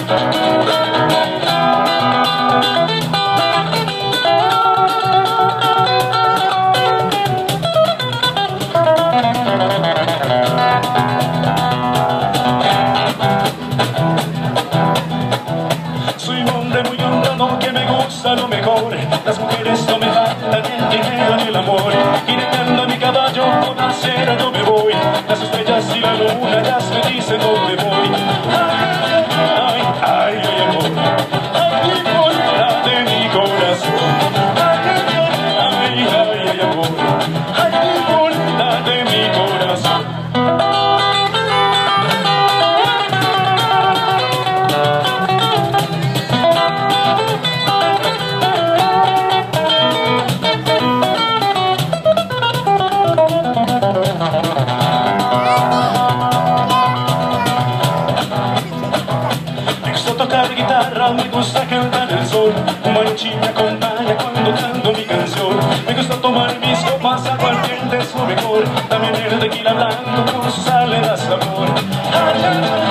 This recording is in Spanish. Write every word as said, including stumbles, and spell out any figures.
Lo mejor, las mujeres no me faltan ni el dinero ni el amor. Jineteando a mi caballo por la acera yo me voy. Las estrellas y la luna ya me dicen dónde voy. Ay, ay, ay, ay, amor, ay, importa de mi corazón. Ay, ay, ay, ay, amor, ay, importa de mi corazón. Tocar guitarra, me gusta cantar el sol. Un mariachi me acompaña cuando canto mi canción. Me gusta tomar mis copas, aguardiente es lo mejor. También el tequila blanco con sus aletas de amor. Ay, ay,